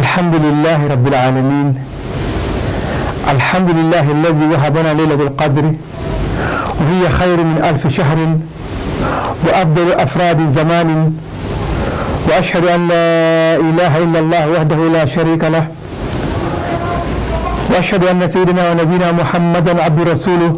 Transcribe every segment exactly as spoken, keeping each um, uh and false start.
الحمد لله رب العالمين. الحمد لله الذي وهبنا ليلة القدر وهي خير من ألف شهر وأفضل أفراد زمان، وأشهد أن لا إله إلا الله وحده لا شريك له، وأشهد أن سيدنا ونبينا محمدا عبد رسوله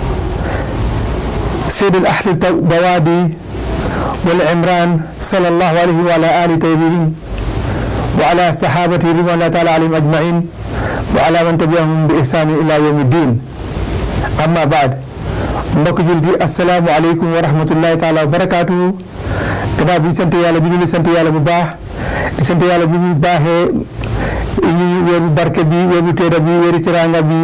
سيد الأهل البوادي والعمران صلى الله عليه وعلى آله طيبين وعلى صحابته رضوان الله تعالى عليهم أجمعين وعلى من تبعهم بإحسان إلى يوم الدين. أما بعد، mbokk jullit yi assalaamu aleykum wa rahmatullahi taala wa barakaatuhu. gannaaw bi ñu sant yàlla bi ñu sant yàlla bu baax di sant yàlla bi ñu baaxee ñu weeru barke bi weeru teeda bi weeru teraanga bi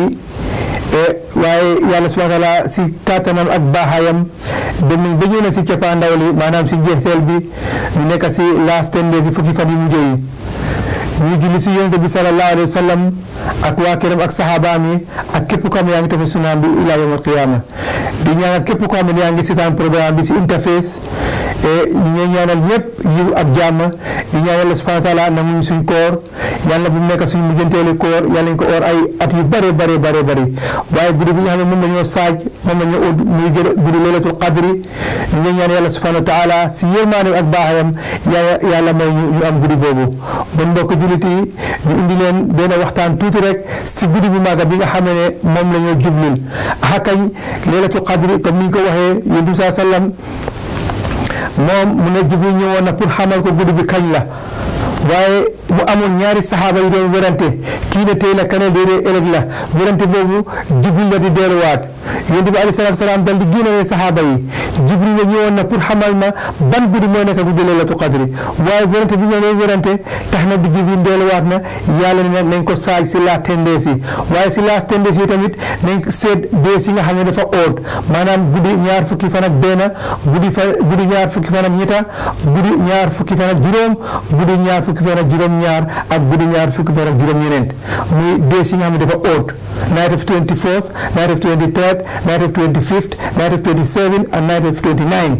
waaye yàlla subhaana taala si kàttanam ak baaxaayam dem nañ ba ñëw na si cappaandaw li maanaam si jeexteel bi ñu nekk si last ten days si fukki fan yi mujj yi ñu julli si yonent bi sallallahu alayhi wa sallam ak waa këram ak saxaabaam yi ak képp koo xam ne yaa ngi topp sunaam bi ilaa yawm al qiyaama di ñaanal képp koo xam ne yaa ngi seetaan programme bi si interface ñu ñaanal ñëpp yiw ak jàmm di ñaan yàlla subhanahu wa taala nanguñu suñ koor yàlla bu mu nekk suñu mujjanteelu koor yàlla ñu ko oor ay at yu bare bare bare bare waaye guddi bi nga xam ne moom la ñoo saaj moom la ñoo ut muy guddi laylatul qadri ñu ngi ñaan yàlla subhanahu wa taala si yërmaane ak baaxayam yàlla may ñu am guddi boobu. bon mbokk jullit yi ñu indi leen benn waxtaan tuuti rek si guddi bu màgg bi nga xam ne moom la ñoo jublul akañ laylatul qadri comme ni ñu ko waxee yonent bi saa sallam moom mu ne Jibril ñëwoon na pour xamal ko guddi bi kañ la waaye mu amoon ñaari saxaaba yi doon werante kii ne tey la keneen déedéet ëllëg la werante boobu Jibril la di delluwaat yonent bi alayhi salaatu salaam dal di génne saxaaba yi Jibril la ñëwoon na pour xamal ma ban guddi moo nekk guddi laylatul qadri waaye werante bi ñoo doon werante tax na bi Jibril delluwaat na yàlla ne nañ ko saaj si last ten days yi waaye si last ten days yi tamit nañ seet days yi nga xam ne dafa oot maanaam guddi ñaar fukki fan ak benn guddi fa guddi ñaar fukki fan ak ñetta guddi ñaar fukki fan ak juróom guddi ñaar fukki fan ak juróom-ñaar ak guddi ñaar fukki fan ak juróom-ñeent muy days yi nga xam ne dafa oot night of twenty-fourth night of twenty-third night of twenty-fifth night of twenty-seven and night of twenty-nine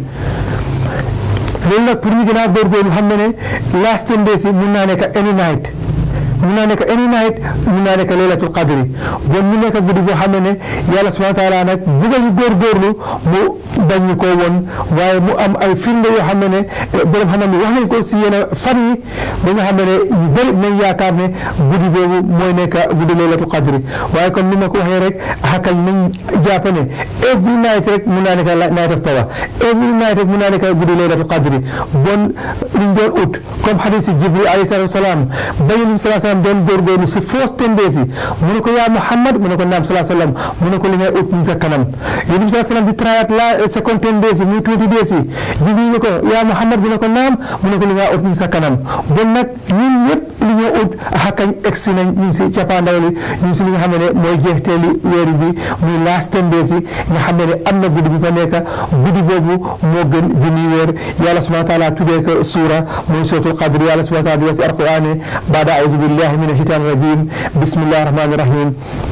loolu nag pour ñu gën a góorgóorlu xam ne ne last ten days yi mun naa nekk any night mun naa nekk any night mun naa nekk laylatul qadri bon mu nekk guddi boo xam ne ne yàlla subhanahu wa taala nag bugga ñu góorgóorlu mu bañ ñu koo woon waaye mu am ay firnde yoo xam ne ne borom xam ne wax nañ ko si yenn fan yi ba nga xam ne ne ñu bëri nañ yaakaar ne guddi boobu mooy nekk guddi laylatul qadri waaye comme ni ma ko waxee rek xakal nañ jàpp ne every night rek mun naa nekk night of power every night rek mun naa nekk guddi laylatul qadri bon luñ doon ut comme xadis si Jibril alayhi salaatu wasalaam bañu doon góorgóorlu si first ten days yi mu ne ko yaa Muhammad mu ne ko naam salaa sallam mu ne ko li ngay ut mu sa kanam yéen bi salaa sallam di trayaat la second ten days yi muy twenty days yi Jibril ne ko yaa Muhammad mu ne ko naam mu ne ko li ngay ut mu sa kanam bon nag ñun ñëpp li ñoo ut xakkañ egsi nañ ñu si cappaandaw li ñu si li nga xam ne mooy jeexteeli weeru bi muy last ten days yi nga xam ne am na guddi bi fa nekk guddi boobu moo gën junni weer yàlla subhanahu wa taala tuddee ko suura muy suratul qadr yàlla subhanahu wa taala di wax si alquran baada a'uudu billahi من الشيطان الرجيم بسم الله الرحمن الرحيم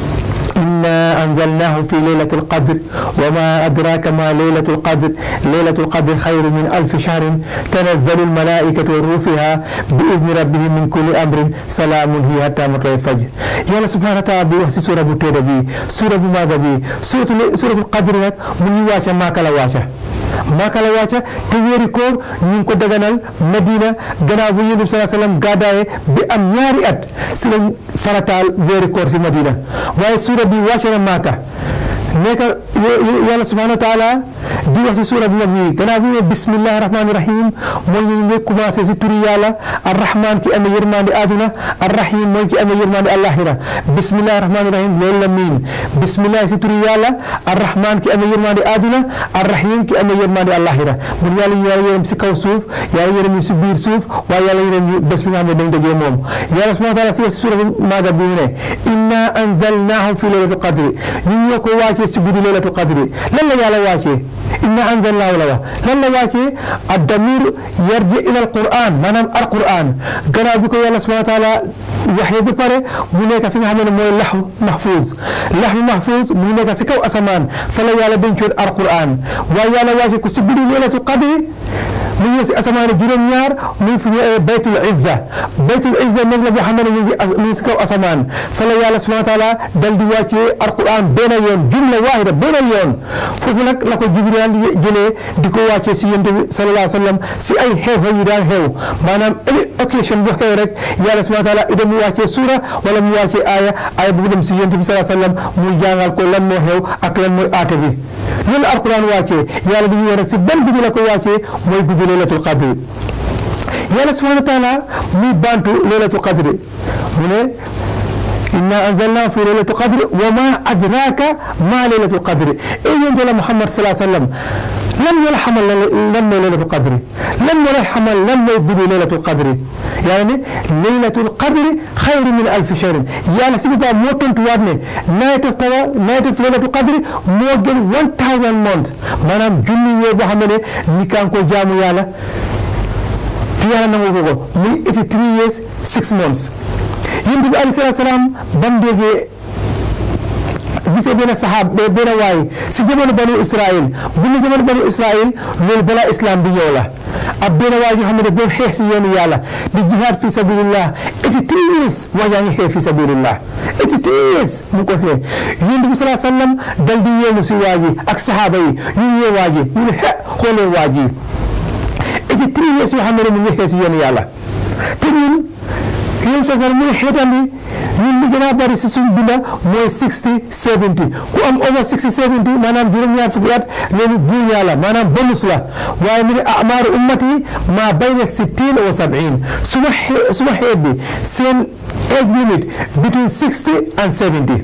إنا أنزلناه في ليلة القدر وما أدراك ما ليلة القدر ليلة القدر خير من ألف شهر تنزل الملائكة والروح فيها بإذن ربهم من كل أمر سلام هي حتى مطلع الفجر يلا سبحانه وتعالى بوحسي سورة بوتيرة بي سورة بماذا بي سورة, سورة القدر من يواجه ما كلا واجه maaka la wàcca te weeri koor ñu ngi ko daganal Madina gannaaw bu Yonent bi sallallahu alayhi wa sallam gàddaaye bi am ñaari at si lañ farataal weeri koor si Madina waaye suura bi wàcce na maaka nekk yàlla subhanahu wa taala di wax si suura bi mag yi gannaaw bi bismillahi rahmani rahim mooy ñu ngi commencé si turi yàlla arrahman ki amee yërmande àdduna arrahim mooy ki amee yërmande àllaaxira bismillahi rahmani rahim loolu la miin bismillahi si turi yàlla arrahman ki amee yërmande àdduna arrahim ki amee yërmande àllaaxira mun yàlla ñu yàlla yërëm si kaw suuf yàlla yërëm ñu si biir suuf waaye yàlla yërëm ñu bés bi nga xam ne dañ dajee moom yàlla subhanahu wa taala si wax si suura bi maaga bi mu ne inna anzalnaahu fi laylatul qadri ñu ñoo ko wàccee si guddi laylatul qadri lan la yàlla wàccee inna anzalnaahu la wax lan la wàccee ad-damir yarji ila al-Qur'an maanaam al-Qur'an gannaaw bi ko yàlla subhanahu wa taala waxee ba pare mu nekk fi nga xam ne mooy laxu mahfuz laxu mahfuz mu nekk si kaw asamaan fa la yàlla dencoon al-Qur'an waaye yàlla wàccee ko si guddi laylatul qadri mu ngi si asamaan juróom-ñaar mu ngi fi ñu baytul izza baytul izza néeg la boo xam ne mu ngi as mu ngi si kaw asamaan fa la yàlla subhanahu wa taala dal di wàccee alquran benn yoon jumla waahida benn yoon foofu nag la ko Jibril jëlee di ko wàccee si yonent bi sallallahu alayhi wa sallam si ay xew-xew yu daan xew maanaam any occasion bu xew rek yàlla subhanahu wa taala ida mu wàccee suura wala mu wàccee aaya aaya bu dem si yonent bi sallallahu alayhi wa sallam mu jàngal ko lan moo xew ak lan mooy aate bi loolu alquran wàccee yàlla dañuy wax rek si ban guddi la ko wàccee mooy guddi laylatul qadri yàlla subhanahu wa taala muy bantu laylatul qadri mu ne inna anzalnahu fi laylatul qadri wa ma adraka ma laylatul qadri e yonent la Muhammad sallallahu alayhi wa sallam lan moo la xamal lan mooy laylatul qadri lan moo la xamal lan mooy guddi laylatul qadri yàlla ne laylatul qadri xayru min alfi shahrin yàlla si boppam moo tontuwaat ne night of power night of laylatul qadri moo gën one thousand months maanaam junni yee boo xam ne ni kaan ko jaamu yàlla te yàlla nangu ko ko muy eighty three years six months yonent bi alayhi salaatu salaam bam déggee gisee benn saxaab benn waay si jamono banu Israël bu ñu jamono banu Israël loolu balaa islam bi ñëw la ab benn waay yoo xam ne doon xeex si yoonu yàlla di jihaad fi sabilillah eighty three years waa yaa ngi xeex fi sabilillah eighty three years mu ko xeex yonent bi salaa sallam dal di yéemu si waa ji ak saxaaba yi ñu ñëw waa ji ñu ne xe xoolee waa ji eighty three years yoo xam ne mu ngi xeex si yoonu yàlla te ñun yéen sa mu ne xeetam bi ñun li gën a bari si suñ binda mooy sixty seventy ku am over sixty seventy maanaam juróom-ñaar fukki at loolu buur yàlla maanaam bonus la waaye mu ne amaaru ummati maa bayna sittin wa sab'in suma xee suma xeet bi seen age limit between sixty and seventy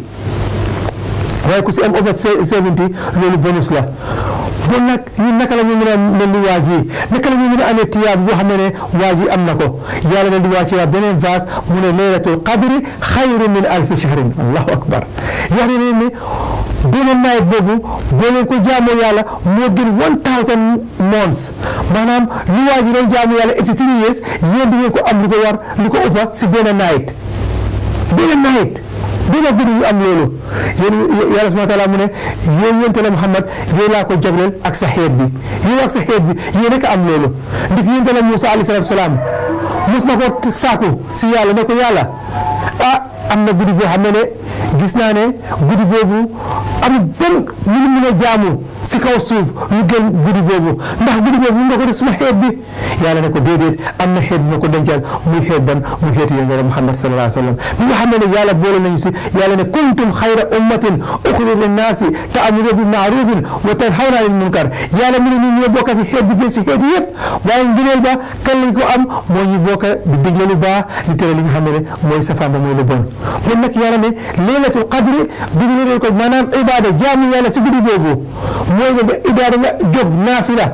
waaye ku si am over seventy loolu bonus la bon nag ñun naka la ñu mën a mel ni waa ji naka la ñu mën a amee tiyaab boo xam ne waa ji am na ko yàlla na di wàcce waa beneen verse mu ne laylatul qadri xayru min alfi shahrin allahu akbar yàlla ne ne beneen nawet boobu boo leen ko jaamoo yàlla moo gën one thousand months maanaam lu waa ji doon jaamu yàlla eighty three years yéen di ngeen ko am lu ko war lu ko ëppa si benn nawet beneen nawet dina guddi ñu am loolu yéen yàlla subhanahu wa taala mu ne yéen yonent la Muhammad yéen laa ko jagleel ak sa xeet bi yéen ak sa xeet bi yéen rek am loolu ndik yonent la Moussa alayhi salaatu salaam mos na ko saaku si yàlla ne ko yàlla ah am na guddi boo xam ne ne gis naa ne guddi boobu amul benn lu ñu mën a jaamu si kaw suuf lu gën guddi boobu ndax guddi boobu mun nga ko def suma xeet bi yàlla ne ko déedéet am na xeet bi ma ko dencal muy xeet ban muy xeetu yonent la Muhammad sallallahu alayhi wa sallam bi nga xam ne ne yàlla boole nañu si yàlla ne kuntum xayra ummatin uxrijat linnaasi ta'muruna bil ma'rufi wa tanhawna anil munkar yàlla mu ne ñun ñoo bokk si xeet bi gën si xeet yëpp waaye ngëneel ba kan lañ ko am moo ñu bokk di digle lu baax di tere li nga xam ne mooy safaan ba mooy lu bon kon nag yàlla ne laylatul qadri bi ñu leen ko maanaam ibaada jaamu yàlla si guddi boobu mooy nga ibaada nga jóg naafila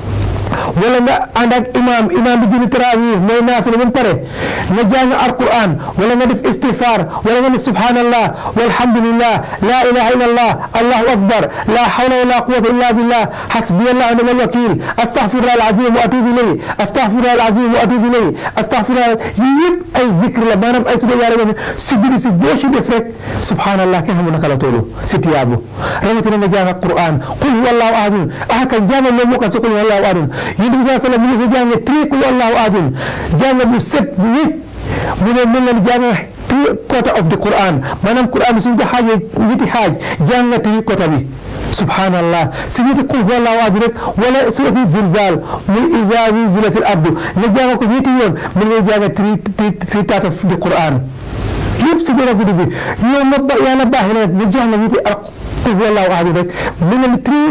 wala nga ànd ak imaam imaam bi julli tarawih mooy naafila ba pare nga jàng alquran wala nga def istighfar wala nga ne subhanallah walhamdulillah la ilaha illallah allahu akbar la hawla wala quwwata illa billah hasbiyallah wa ni'mal wakil astaghfirullah alazim wa atubu ilayhi astaghfirullah alazim wa atubu ilayhi astaghfirullah yii yëpp ay zikr la maanaam ay tudd yàlla ne si guddi si boo ci def rek subhanallah kenn xamul naka la toolu si tiyaabu rawatina nga jàng alquran qul huwallahu ahad ah kan jàngal loo mokkal si qul huwallahu ahad yonent bi sallallahu alayhi wa sallam mu ngi fi jàng tri qul huwallahu ahad jàng bu set bu wécc mu ne mën leen jàng three quarter of the Quran maanaam Quran bi suñ ko xaajee ñetti xaaj jàng three quarter bi subhanallah si ñetti qul huwallahu ahad rek wala suratu zilzal muy izaa zulzilatil ardu nga jàng ko ñetti yoon mën nga jàng three three part of the Quran yëpp si biir guddi bi yow ma ba yàlla baax na nga jàng ñetti ak qul huwallahu ahad rek mën nga three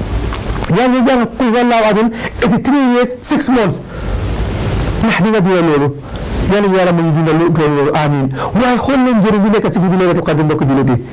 yaa ngi jàng qul huwallahu ahad eighty three years six months ndax di nga duyee loolu yàlla yàlla mu ngi dundal loolu amiin waaye xool leen njëriñ bi nekk si guddi laylatul qadr mbokk jullit yi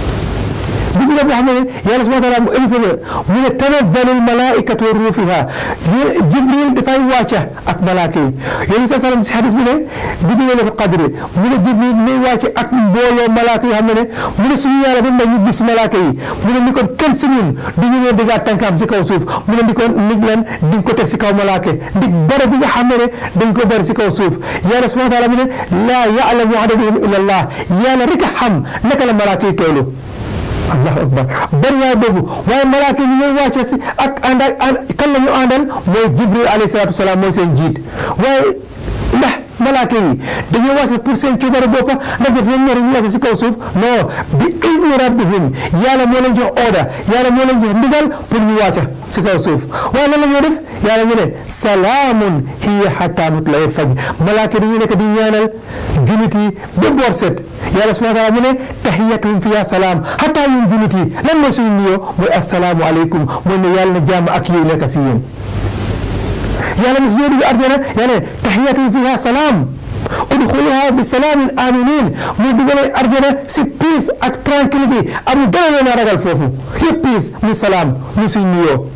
guddi la boo xam ne yàlla subhanahu wa taala mu informé mu ne tanazzalu almalaikatu wa ruuhu fiha Jibril dafay wàcca ak malaaka yi yéen sa salam si hadis bi ne guddi laylatul qadr mu ne Jibril muy wàcce ak mbooloo malaaka yoo xam ne mu ne suñu yàlla ba ñu gis malaaka yi mu ne ni kon kenn si ñun du ñu ñëw dëggaat tànkaam si kaw suuf mu ne ni kon nig leen di ko teg si kaw malaaka ndig bare bi nga xam ne dañ ko bari si kaw suuf yàlla subhanahu wa taala mu ne laa ya'lamu adadahum illa allah yàlla rek a xam naka la malaaka yi toolu allahu akbar bari waay boobu waaye malaaka yi ñooy wàcce si ak ànd ak kan la ñu àndal mooy Jibril alayhi salaatu wasalaam mooy seen jiit waaye ndax malaaka yi dañoo wàcce pour seen coobare boppa ndax daf leen ñor ñu wàcce si kaw suuf non bi izni rabbihim yàlla moo leen jox order yàlla moo leen jox ndigal pour ñu wàcce si kaw suuf waaye lan la ñoo def yàlla ñu ne salaamun hiya hatta matla'il fajr malaaka dañu nekk di ñaanal jullit yi ba boor set yàlla subhanahu wa taala mu ne tahiyyatuhum fiha salaam hatta ñun jullit yi lan mooy suñu nuyoo mooy assalaamu aleykum mooy ne yàlla na jàmm ak yiw nekk si yéen yàlla na si ñoo dugg arjana yàlla ne tahiyyatuhum fiha salaam udxuluha bi salaamin aminin muy dugalee arjana si peace ak tranquillité amul dara leen a ragal foofu yëpp peace muy salaam muy suñu nuyoo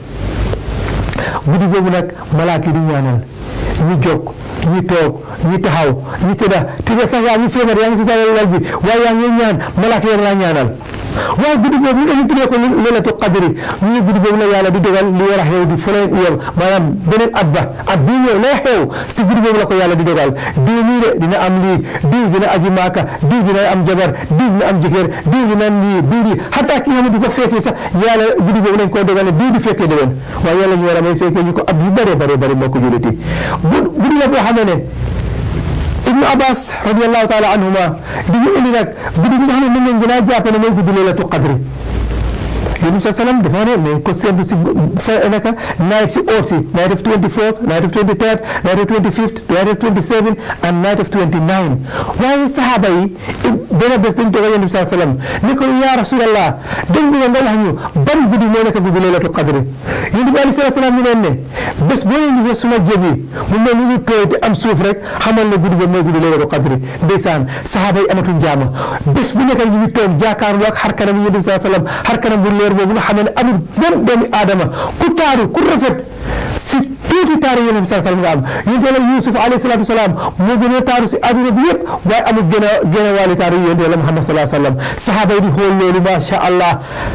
guddi boobu nag malaaka yi di ñaanal ñu jóg ñu toog ñu taxaw ñu tëdda tëdda sax yaa ngi feebar yaa ngi si sa lal bi waaye yaa ngi ñaan malaaka yi laa ñaanal waaye guddi boobu ñu tuddee ko leelatu qadri ñu ne guddi boobu la yàlla di dogal li war a xew di feneen yow maanaam beneen at ba at bii ñëw lay xew si guddi boobu la ko yàlla di dogal diw nii de dina am lii diw dina aji maaka diw dina am jabar diw dina am jëkkër diw dina am lii diw di xataa ki nga xam ne du ko fekkee sax yàlla guddi boobu lañ koy dogal ne diw di fekkee déwén waaye yàlla ñu war a may fekkee ñu ko at yu bëree bëri bëri moo ko julliti guddi la boo xam ne Ibnu Abbas radiyallahu taala anhuma di ñu indi nag guddi bi nga xam ne moom lañ gën a jàpp ne mooy guddi leelatu qadri Yonent sa salam dafa ne nañ ko seetlu si fa naka night si oot si night of twenty-fourth night of twenty-third night of twenty-fifth night of twenty-seven and night of twenty-nine waaye saxaaba yi benn bés dañ toog Yonent sa salam ni ko yaa rasulallah dañ bëgg nga wax ñu ban guddi moo nekk guddi leelatu qadri Yonent bi alayhi salaam ñu leen ne bés boo leen gisee suma jëb yi mu mel ni ñu tooy te am suuf rek xamal ne guddi boobu mooy guddi leelatu qadri ndeysaan saxaaba yi amatuñ jaama bés bu nekk ñu ngi toog jaakaarloo ak xar kanam Yonent sa salam xar kanam bu leer boobu nga xam ne amul benn doomi aadama ku taaru ku rafet si tuuti taaru Yonent bi saa sallam nga am yonent Yàlla Yuusuf alayhi salaatu wasalaam moo gën a taaru si àdduna bi yëpp waaye amul gën a gën a waali taaru yonent Yàlla Muhammad salaa sallam saxaaba yi di xool loolu macha allah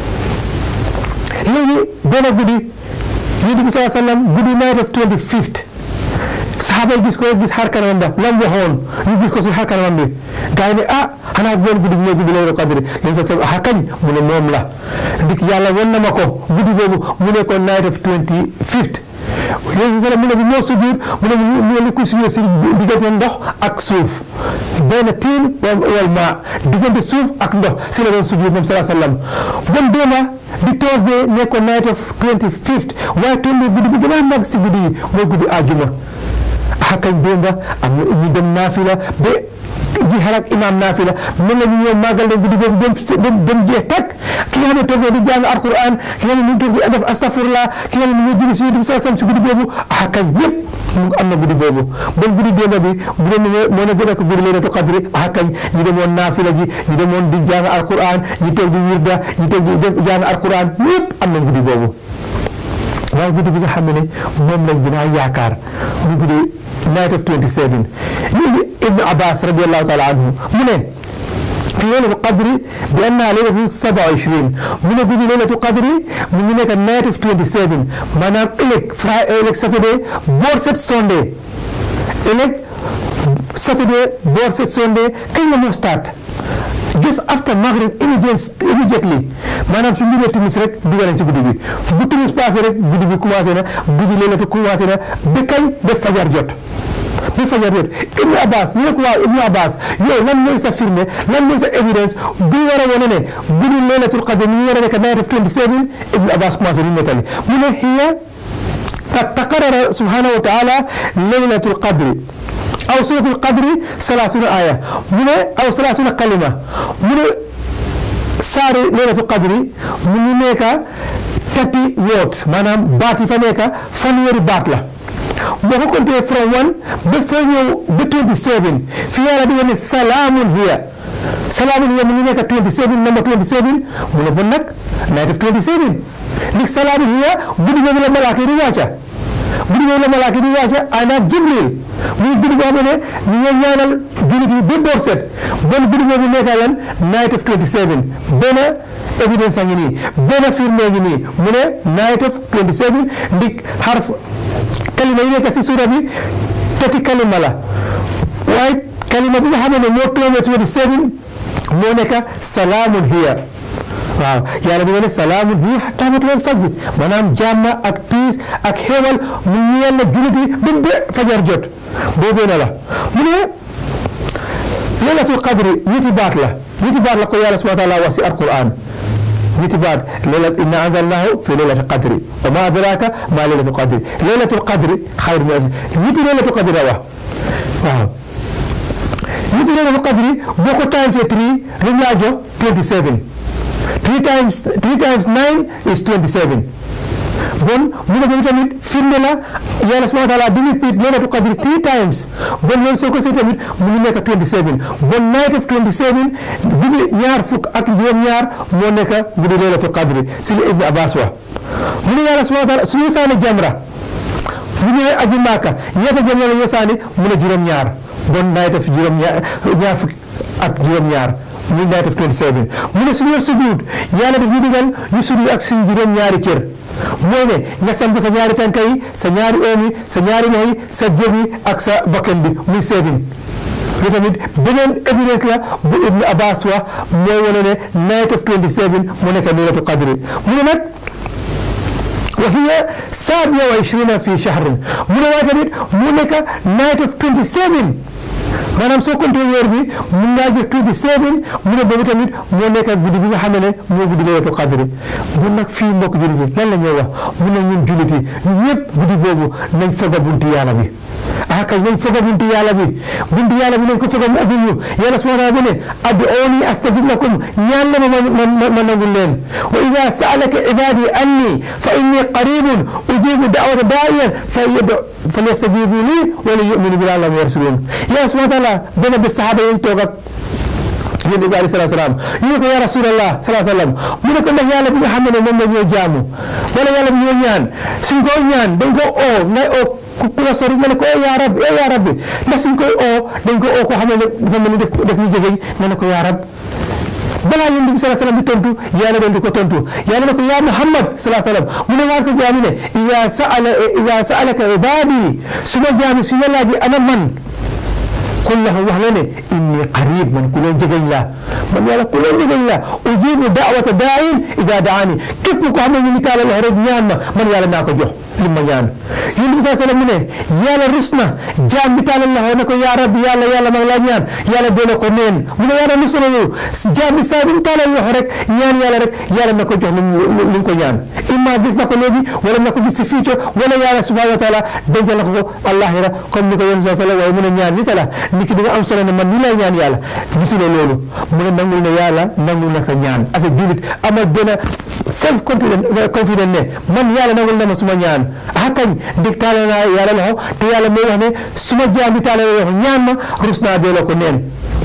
léegi benn guddi yonent bi saa sallam guddi night of twenty-fifth saxaaba yi gis ko gis xar kanamam ba lam waxoon ñu gis ko si xar kanamam bi gars yi ne ah xanaa benn guddi bi mooy guddi leelatu qadri yéen sa ah kañ mu ne moom la dik yàlla wan na ma ko guddi boobu mu ne ko night of twenty-fifth yéen sa mu ne bi moo sujud mu ne mu ne ku sujud si diggante ndox ak suuf benn tiin wal ma diggante suuf ak ndox si la doon sujud moom salaa sallam bon déema di Thursday ne ko night of twenty-fifth waaye tombé guddi bi gën a mag si guddi yi mooy guddi àjjuma ah kañ démba am na ñu dem naafila ba ji xalaat imaam naafila mel na ñu ñëw màggal leen guddi boobu dem dem jeex tàkk ki nga xam ne toog na di jàng alquran ki nga xam ne mu ngi toog di def astafurlah ki nga xam ne mu ngi julli si yonent bi sallam si guddi boobu ah kañ yëpp mu am na guddi boobu bon guddi démba bi bu doon moo na gën a ko guddi leelatu qadri ah kañ ñu demoon naafila ji ñu demoon di jàng alquran ñu toog di wirda ñu toog di jàng alquran yëpp am na guddi boobu waaye guddi bi nga xam ne moom lañ gën a yaakaar mu guddi night of twenty-seven léegi Ibnu Abbas radiyallahu taala anhu mu ne fi leelatu qadri bi annaha leylatu sab'a wa ishrin mu ne guddi leelatu qadri mu ngi nekk night of twenty-seven maanaam ëllëg Friday ëllëg Saturday boor set Sunday ëllëg Saturday boor set Sunday kañ la moo start just after Maghrib immediately maanaam su ñu nee timis rek dugal nañ si guddi bi bu timis passé rek guddi bi commencé na guddi leelatu commencé na ba kañ def fajar jot ba fajar jot Ibnu Abbas ñu ne ko waaw Ibnu Abbas yow lan mooy sa firnde lan mooy sa évidence bi war a wane ne guddi leelatul qadr ñu war a nekk night of twenty-seven Ibnu Abbas commencé di nettali mu ne hiya qad taqarrara subhanahu wa taala leelatul qadri aw suratul qadri salaasuna aaya mu ne aw salaasuna kalima mu ne saari leelatul qadri mu ngi nekk thirty words maanaam baat yi fa nekk fanweeri baat la boo ko compté from one ba foo ñëw ba twenty-seven fi yàlla di wane salaamun hiya salaamun hiya mu ngi nekk twenty-seven number twenty-seven mu ne bon nag night of twenty-seven ndig salaamun hiya guddi boobu la malaaka yi di wàcca guddi boobu la malaaka di wàcce ànd ak Jibril muy guddi boo xam ne ñu ngi ñaanal jullit yi ba boor set bon guddi boobu nekk lan night of twenty-seven benn évidence a ngi nii benn firnde ngi nii mu ne night of twenty-seven ndik xarf kalima yi nekk si suura bi tati kalima la waaye kalima bi nga xam ne moo tombé twenty-seven moo nekk salaamun hiya waaw yàlla bi nga ne salaamun hiya hattaa matla'il fajr maanaam jàmm ak piis ak xéewal mu ñeel na jullit yi ba ba fajar jot boobee na la mu ne laylatul qadri ñetti baat la ñetti baat la ko yàlla subhaanahu wa taala wax si alquran ñetti baat laylat inna anzalnaahu fi laylatil qadri wa ma adraaka ma laylatul qadri laylatul qadri xayrun min alfi ñetti laylatul qadri la wax waaw ñetti laylatul qadri boo ko times three lu mu laa jox twenty-seven three times three times nine is twenty-seven bon mu ne boobu tamit firnde la yàlla subhaanahu wa taala di repeat laylatul qadri three times bon loolu soo ko see tamit mu ngi nekk twenty-seven bon night of twenty-seven guddi ñaar fukk ak juróom-ñaar moo nekk guddi laylatul qadri si li Ibn Abbas wax mu ne yàlla subhaanahu wa taala suñu saani jamra bu ñëwee aji Maaka ñeeta jamra la ñu saani mu ne juróom-ñaar bon night of juróom-ñaar ñaar fukk ak juróom-ñaar mu night of twenty-seven mu ne suñu sujuud yàlla daf ñu digal ñu sujuud ak suñu juróom-ñaari cër mooy ne nga samp sa ñaari tànk yi sa ñaari oom yi sa ñaari loxo yi sa jëb yi ak sa bakkan bi muy seven lu tamit beneen évidence la bu Ibn Abbas wax mooy wane ne night of twenty-seven mu nekk laylatul qadri mu ne nag wa hiya saabi'a wa ishrina fi shahrin mu ne waaye tamit mu nekk night of twenty-seven maanaam soo compté weer bi mun ngaa jël twenty-seven mu ne boobu tamit moo nekk guddi bi nga xam ne moo guddi laylatul qadri bu nag fii mbokk jullit yi lan la ñuy wax mun na ñun jullit yi ñun ñëpp guddi boobu nañ foga bunti yàlla bi ah kay nañ foga bunti yàlla bi bunti yàlla bi nañ ko foga mu ubbil ñu yàlla subhaanahu wa taala ne ud'uuni astajib lakum ñaan la ma ma ma nangul leen wa idaa sa'alaka ibaadi anni fa inni qaribun ujibu da'wata daa'iyan falyastajibu lii wa liyu'minu bi la'allahum yarshudun yàlla subhaanahu wa taala benn bés saxaaba yi toog ak yonent bi alayhi salaatu salaam ñu ne ko yaa rasulallah salaatu salaam mu ne ko ndax yàlla bi nga xam ne moom la ñoo jaamu wala yàlla bi ñoo ñaan suñ ko ñaan dañ ko oo ngay oo ku la sori nga ne ko yaa rabbi yaa rabbi ndax suñ koy oo dañ ko oo koo xam ne dafa mel ni def def ñu jegeñ nga ne ko yaa rab balaa yonent bi salaatu salaam di tontu yàlla doon di ko tontu yàlla ne ko yaa Muhammad salaatu salaam mu ne waa sa jaami ne idaa sa'ala idaa sa'alaka ibaadi su ma jaami su ma laajee ana man qul lahum wax la ne inni qarib man ku leen jegeñ la man yàlla ku leen jegeñ la ujibu da'wata daa'in idaa da'ani képp ko xam ne ñu ngi taalal wax rek ñaan ma man yàlla naa ko jox li ma ñaan yonent bi saa sallam mu ne yàlla rus na jaam bi taalal la ne ko yaa rabbi yàlla yàlla ma laa ñaan yàlla delloo ko neen mu ne yàlla rus na yow jaam bi saa bi mu taalal wax rek ñaan yàlla rek yàlla na ko jox li mu ko ñaan imma gis na ko léegi wala na ko gis si future wala yàlla subhanahu wa taala dencal na ko ko allahira comme ni ko yonent bi saa sallam waaye mu ne ñaan li tala nit ki di nga am solo ne man ni lay ñaan yàlla gisuloo loolu mu ne nangul ne yàlla nangul na sa ñaan asa julit amal benn self confident ne man yàlla nangul na ma suma ñaan ah kañ ndig taale naa yàlla loxo te yàlla moo wax ne suma jaam bi taale loxo ñaan ma rus naa delloo ko neen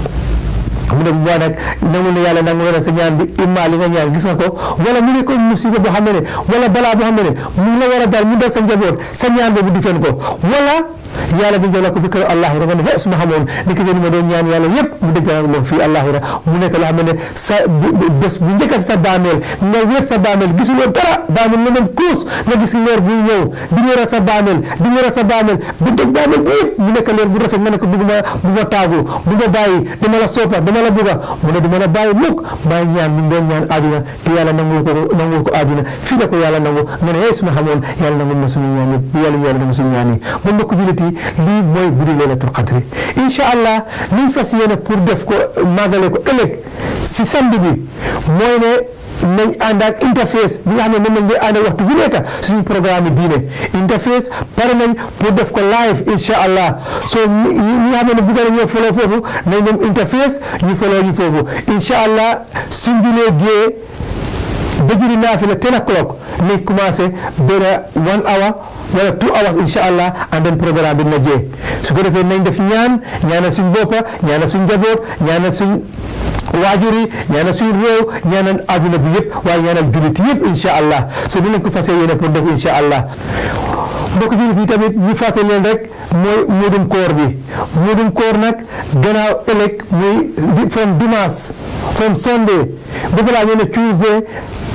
mu ne bu baax nag nangul ne yàlla nangul na sa ñaan bi imma li nga ñaan gis nga ko wala mu ne ko musiba boo xam ne wala balaa boo xam ne mu la war a daal mu dal sa njaboot sa ñaan boobu di fen ko wala yàlla bi jëla ko bi kër àllaaxira nga ne su ma xamoon ni ki ma doon ñaan yàlla yëpp mu dëgg loolu fii àllaaxira mu nekk loo xam ne sa bés bu njëkk sa baameel nga wér sa baameel gisuloo dara baameel la dem kuus nga gis leer buy ñëw di leeral sa baameel di leeral sa baameel bu dëgg baameel bi yëpp mu nekk leer bu rafet nga ne ko bugg ma bu ma taagu bu ma bàyyi dama la soppa dama la bugga mu ne dama la bàyyi mukk maa ñaan mi doon ñaan àdduna te yàlla nangul ko nangul ko àdduna fii la ko yàlla nangu nga ne hey su ma xamoon yàlla nangul ma suñu ñaan yëpp yàlla yàlla nangu suñu ñaan yi ba mbokk julit yi lii mooy guddi laylatul qadri incha allah niñ fas yéene pour def ko màggale ko ëllëg si samedi bi mooy ne nañ ànd ak interface bi nga xam ne moom lañ koy ànd waxtu bu nekk suñu programme yi diine interface pare nañ pour def ko live incha allah soo ñi nga xam ne bëgg nañoo follow foofu nañ dem interface ñu follow ñu foofu incha allah suñ julee gée ba julli naafila ten o'clock nañ commencé benn one hour wala two hours incha allah and then programme bi na jee su ko defee nañ def ñaan ñaanal suñ boppa ñaanal suñ njaboot ñaanal suñ waajur yi ñaanal suñ réew ñaanal adduna bi yëpp waaye ñaanal jullit yëpp incha allah so dinañ ko fas yéene pour def incha allah mbokk jullit yi tamit ñu fàttali leen rek mooy muudum koor bi muudum koor nag gannaaw ëllëg muy from dimanche from sunday ba balaa ñu ne Tuesday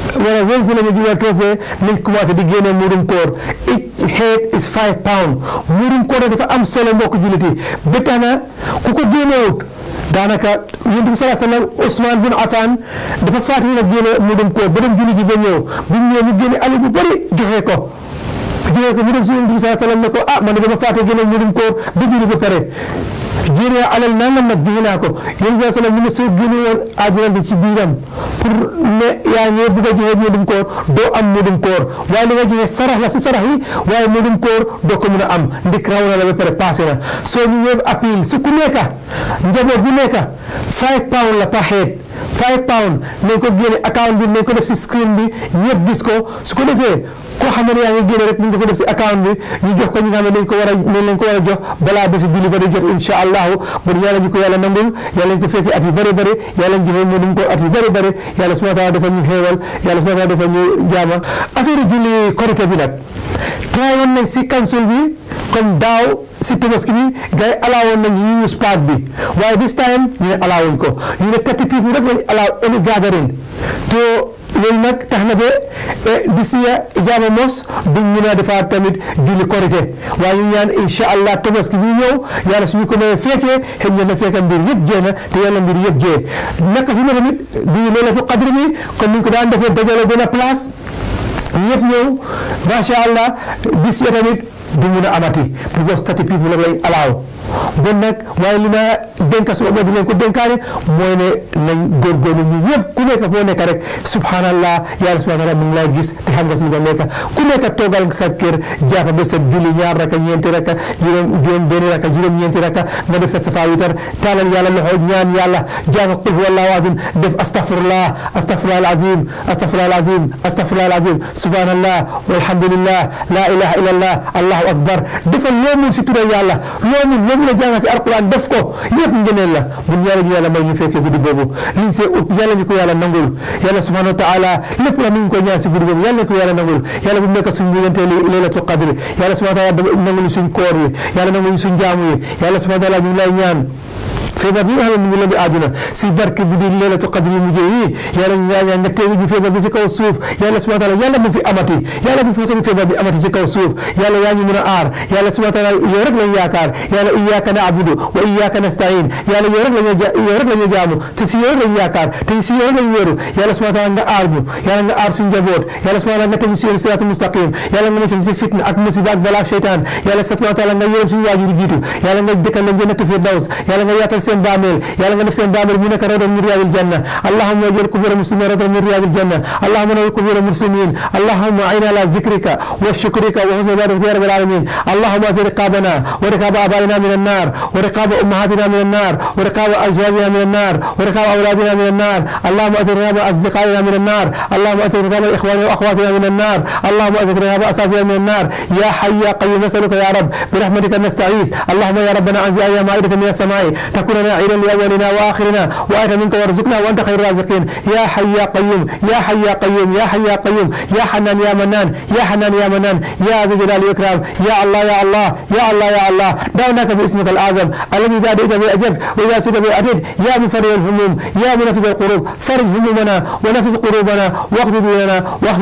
wala Wednesday la ñu jugal Thursday nañ commencé di génne muudum koor each head is five pound muudum koor dafa am solo mbokk jullit yi ba tax na ku ko génnewut daanaka yonent bi sallallahu alayhi wa sallam Ousmane bin Affan dafa faatu na génne muudum koor ba dem julli ji ba ñëw bu ñëwee mu génne alal bu bëri joxe ko joxe ko mu dem si yonent bi sallallahu alayhi wa sallam ne ko ah man de dama faatu génne muudum koor ba julli ba pare génne alal nangam nag joxe naa ko yonent bi sallallahu alayhi wa sallam mu ne soo génne woon àjjana bi ci biiram pour ne yaa ngi bëgg a joxe muudum koor doo am muudum koor waaye li nga joxe sarax la si sarax yi waaye muudum koor doo ko mën a am ndik raw na la ba pare passé na soo ñu yëpp appel si ku nekk njaboot bu nekk five pound la par head five pound nañ ko génne account bi nañ ko def si screen bi ñëpp gis ko su ko defee koo xam ne yaa ngi génne rek ñu ngi ko def si account bi ñu jox ko ñi nga xam ne dañ ko war a nañ ko war a jox balaa bési julli ba di jot incha allahu bon yàlla ñu ko yàlla nangul yàlla ñu ko fekkee at yu bëri bëri yàlla ñu joxe mu ko at yu bëri bëri yàlla subhanahu wa taala defal ñu xéewal yàlla subhanahu wa taala defal ñu jaama affaire julli korité bi nag try woon nañ si council bi comme daaw si tabaski bi gars yi alaawoon nañ ñu use park bi waaye this time ñu ne alaawuñ ko ñu ne thirty people rek lañ alaaw any gathering to loolu nag tax na ba di siya jaama mos duñ mën a defaat tamit julli korité waaye ñu ñaan incha allah tabaski bi ñëw yàlla suñu ko mayee fekkee xëy na na fekk mbir yëpp jee na te yàlla mbir yëpp jee naka si ne tamit bii Laylatul Qadr bi comme ni ñu ko daan defee dajale benn place ñëpp ñëw macha allah di siya tamit du mun a amati because thirty people rek lañ alaaw bon nag waaye li ma dénka su ma di leen ko dénkaane mooy ne nañ góorgóorlu ñu ñëpp ku nekk foo nekk rek subhanallah yàlla subhanahu wa taala mu ngi lay gis te xam nga suñu ko nekk ku nekk toogal sa kër jàppa ba sa julli ñaar raka ñeenti raka juróom juróom benn raka juróom ñeenti raka nga def sa safa witar taalal yàlla loxo ñaan yàlla jàng qul huwallahu ahad def astaghfirullah astaghfirullah alazim astaghfirullah alazim astaghfirullah alazim subhanallah walhamdulillah la ilaha illallah allahu akbar defal loo mun si tudda yàlla loo mun loo mun a jàng si alquran def ko yëpp ngëneel la bu yàlla ñu yàlla may ñu fekkee guddi boobu liñ see ut yàlla ñu ko yàlla nangul yàlla subhanahu wa taala lépp la mi ngi ko ñaan si guddi boobu yàlla ñu ko yàlla nangul yàlla bu nekk suñu digganteelu laylatul qadri yàlla subhanahu wa taala nangul suñ koor wi yàlla nangul suñ jaamu yi yàlla subhanahu wa taala ñu ngi lay ñaan feebar bi nga xam ne mu ngi leen di àdduna si barke bi di Laylatul Qadr yi mujjee yi yàlla ñu ñaan nga tegi ñu feebar bi si kaw suuf yàlla subhanahu wa taala yàlla mu fi amati yàlla bu fi feebar bi amati si kaw suuf yàlla yaa ñu mën a aar yàlla subhanahu wa taala yow rek lañu yaakaar yàlla iyyaka na'budu wa iyyaka nasta'in yàlla yow rek lañu yow rek lañu jaamu te si yow rek lañu yaakaar te si yow rek lañu wéeru yàlla subhanahu wa taala nga aar ñu yàlla nga aar suñu njaboot yàlla subhanahu wa taala nga tegu si yoon siraatul mustaqim yàlla nga nekk si fitna ak musiba ak balaa seytaan yàlla subhanahu wa taala nga yërëm suñu waajur jiitu yàlla nga dëkkal leen jannatu firdaws yàlla nga yaatal seen baameel yàlla nga def seen baamel mu nekk rawdan min riyaadil janna allahumma waj'al qubura muslimin rawdan min riyaadil janna allahumma nawwir qubura muslimin allahumma a'inna ala zikrika wa shukrika wa husni ibadatika ya rabbil alamin allahumma ati riqabana wa riqaba abaina min an-nar wa riqaba ummahatina min an-nar wa riqaba azwajina min an-nar wa riqaba awladina min an-nar allahumma ati riqaba asdiqaina min an-nar allahumma ati riqaba ikhwanina wa akhwatina min an-nar allahumma ati riqaba asasina min an-nar ya hayyu ya qayyum nas'aluka ya rab برحمتك نستعيذ اللهم يا ربنا انزل علينا مائدة من السماء تكون لنا عيدا لأولنا وآخرنا وآية منك وارزقنا وأنت خير الرازقين يا حي يا قيوم يا حي يا قيوم يا حي يا قيوم يا حنان يا منان يا حنان يا منان يا ذي الجلال والإكرام يا الله يا الله يا الله يا الله دعوناك باسمك الأعظم الذي إذا دعيت به أجبت وإذا سئلت به أتيت يا مفرج الهموم يا منفذ القلوب فرج همومنا ونفذ قلوبنا واقض ديننا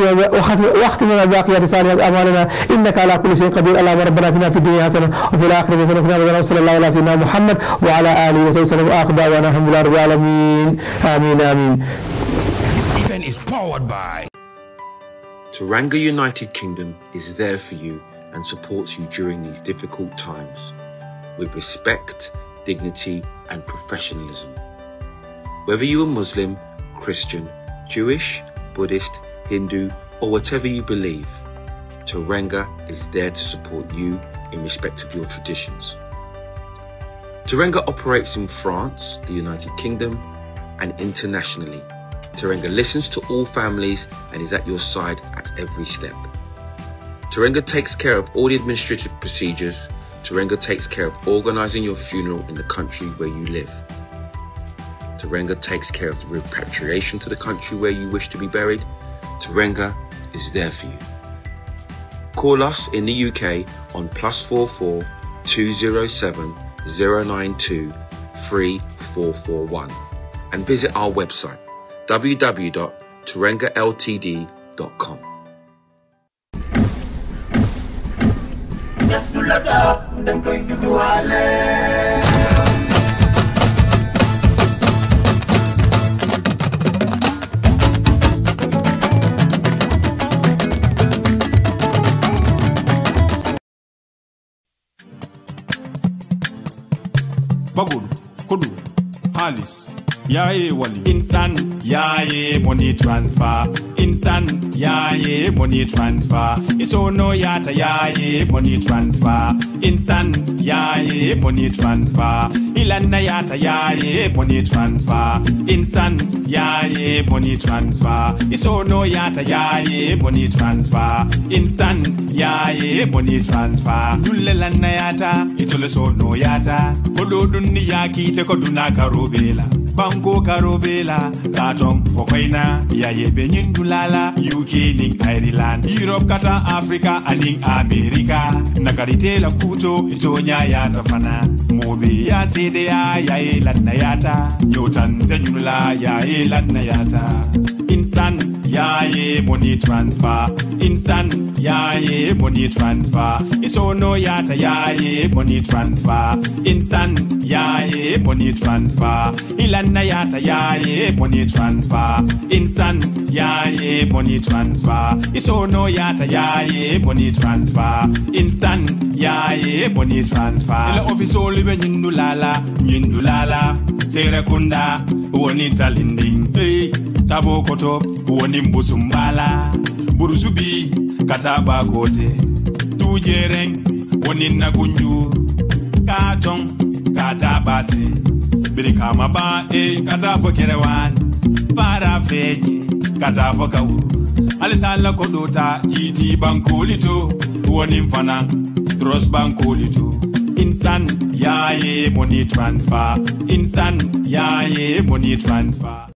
واختم لنا باقيات صالحات أعمالنا إنك على كل شيء قدير اللهم ربنا اتنا في الدنيا حسنة وفي الآخرة حسنة وقنا عذاب النار صلى الله على سيدنا محمد وعلى آله وصحبه وسلم وآخر دعوانا الحمد لله رب العالمين آمين آمين. This event is powered by Teranga United Kingdom is there for you and supports you during these difficult times with respect, dignity and professionalism. Whether you are Muslim, Christian, Jewish, Buddhist, Hindu or whatever you believe, Teranga is there to support you in respect of your traditions. Teranga operates in France, the United Kingdom and internationally. Teranga listens to all families and is at your side at every step. Teranga takes care of all the administrative procedures. Teranga takes care of organising your funeral in the country where you live. Teranga takes care of the repatriation to the country where you wish to be buried. Teranga is there for you. Call us in the U K on plus four four two zero seven zero nine two three four four one and visit our website w w w dot teranga l t d dot com. Just do lot up, then going to do all. Bagul, Kudu, Halis, Yaye Wali, instant, Yaye money transfer, instant, Yaye money transfer, Iso no yata Yaye money transfer, instant, Yaye money transfer, Ilana yata Yaye money transfer, instant, Yaye money transfer, Iso no yata Yaye money transfer, instant, Yaye money transfer, Dulelana yata, itole so no yata, Kodo dunni yaki te koduna karobela, Banko karobela, Katon fokoina, Yaye benyin dulala, U K ning Ireland, Europe kata Africa aning America, Nakaritela kuto itonya yata fana, Mobi yate de ya yae lana yata, Nyotan tenyula yae lana yata, instant yae money transfer, instant yae money transfer, Iso no yata yae money transfer, instant yae money transfer, Ilana yata yae money transfer, instant yae money transfer, Iso no yata yae money transfer, instant yae money transfer. Ila office oli be nyindulala, nyindulala, sere kunda, woni talinding, hey, tabo koto, woni mbusumbala, burusubi, kataba kote, tujereng, woni nagunju, katong, katabate, birikama ba, eh, katafo kerewan, para feji, katafo kawu, alisala kodota, jiti bankolito, woni mfana, Dross bankolito, instant, yaye money transfer, instant, yaye money transfer.